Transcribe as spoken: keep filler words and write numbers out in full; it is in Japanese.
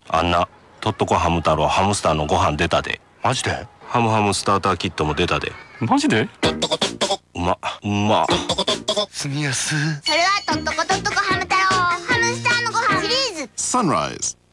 あんなとっとこハム太郎ハムスターのご飯出たで。 マジで？ ハムハムスターターキットも出たで。 マジで？ うまうま。 住みやす。 それはとっとことっとこハム太郎ハムスターのご飯シリーズ。 Sunrise.